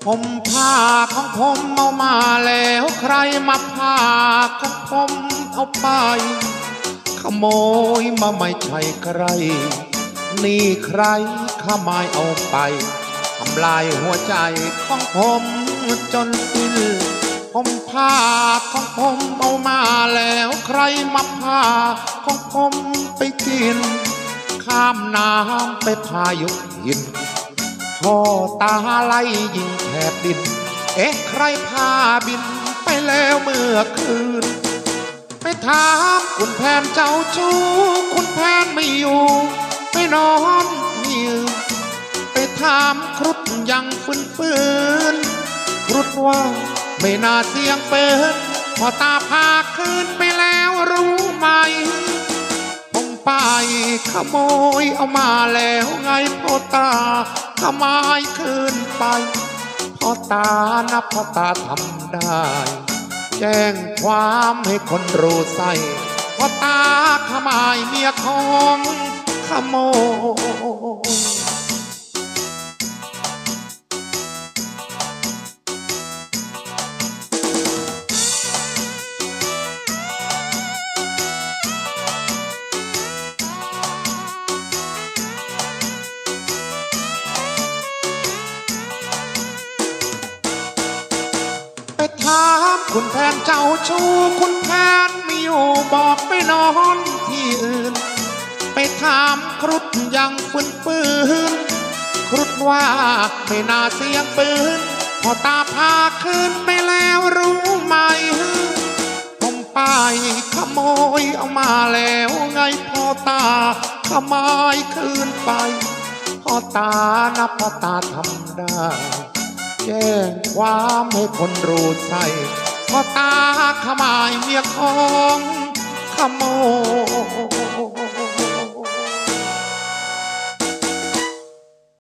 ผมผ้าของผมเอามาแล้วใครมาผ้าของผมเอาไปขโมยมาไม่ใช่ใครนี่ใครขโมยเอาไปทำลายหัวใจของผมจนสิ้นผมผ้าของผมเอามาแล้วใครมาผ้าของผมไปกินข้ามน้ำไปพายุหินพ่อตาไล่ยิงแถบดินเอ๊ะใครพาบินไปแล้วเมื่อคืนไปถามคุณแผนเจ้าชู้คุณแผนไม่อยู่ไปนอนที่ยืนไปถามครุฑยังฟื้นครุฑว่าไม่น่าเสียงเป็นพอตาพาคืนไปแล้วรู้ไหมผมไปขโมยเอามาแล้วไงพ่อตาขโมยคืนไปพ่อตานับพ่อตาทำได้แจ้งความให้คนรู้ใส่พ่อตาขโมยเมียของขโมยไปถามคุณแผนเจ้าชู้คุณแผนไม่อยู่บอกไปนอนที่อื่นไปถามครุฑยังฟื้นครุฑว่าไม่น่าเสียงปืนพอตาพาคืนไปแล้วรู้ไหมผมไปขโมยเอามาแล้วไงพ่อตาขโมยคืนไปพ่อตานับพ่อตาทำได้แจ้งความให้คนรู้ใส่พ่อตาขโมยเมียของขโมย